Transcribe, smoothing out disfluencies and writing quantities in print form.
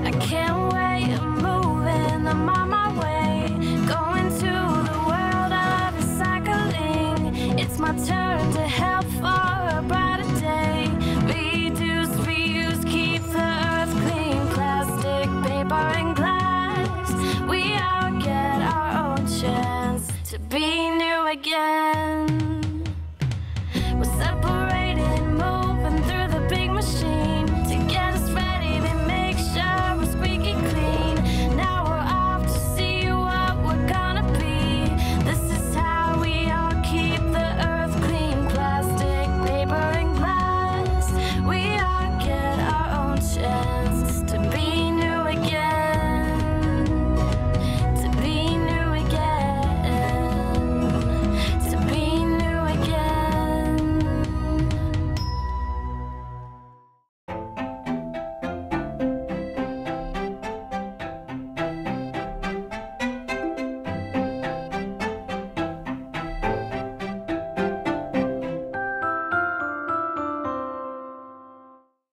I can't wait, I'm moving, I'm on my way, going to the world of recycling. It's my turn to help for a brighter day. Reduce, reuse, keep the earth clean. Plastic, paper, and glass, we all get our own chance to be new again.